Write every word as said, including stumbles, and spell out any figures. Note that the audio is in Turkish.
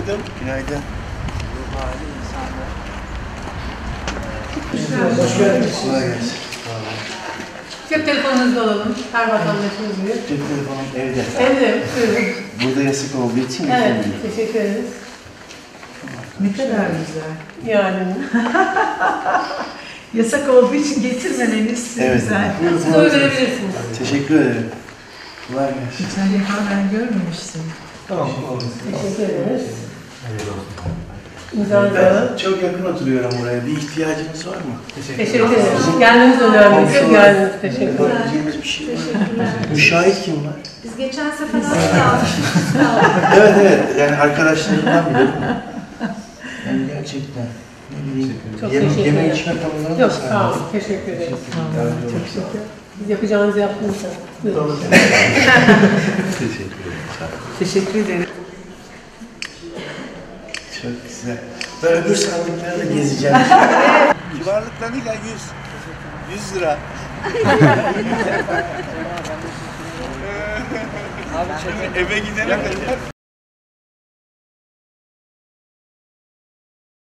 Günaydın. Günaydın. Bu hali insanlar. Hoş geldiniz. Kolay gelsin. Cep telefonunuzu alalım. Her vatandaşımız gibi. Cep telefonum evde. Evde. Buyurun. Burada yasak olduğu için Evet. getirmiyorum. Teşekkür ederiz. Ne kadar güzel. Yani. Yasak olduğu için getirmemeniz Evet. güzel. Buyurun, Siz oy verebilirsiniz. Teşekkür ederim. Kolay gelsin. Geçen defa ben görmemiştim. Tamam. Teşekkür ederiz. Ben İmzanızı. çok yakın oturuyorum buraya. Bir ihtiyacınız var mı? Teşekkür ederiz. Geldiğiniz önemli. Geldiniz. Teşekkür ederim. Yapabileceğimiz bir şey var mı? Müşahit kim var? Biz geçen sefer hasta almıştık. Evet evet. Yani arkadaşlarımdan biliyorum. Yani gerçekten. Ne bileyim. Çok Yeme, teşekkür yeme ederim. içme konuları Yok da sağ olun. Teşekkür ederiz. Vallahi çok şükür. Biz yapacağınızı yaptınız. Buyurun. Teşekkür ederim. Sağ olun. Teşekkür ederim. Çok güzel. Ben öbür sandıkları da gezeceğim. Kibarlıklarıyla yüz. Yüz lira. Abi çekin. Eve gidene kadar.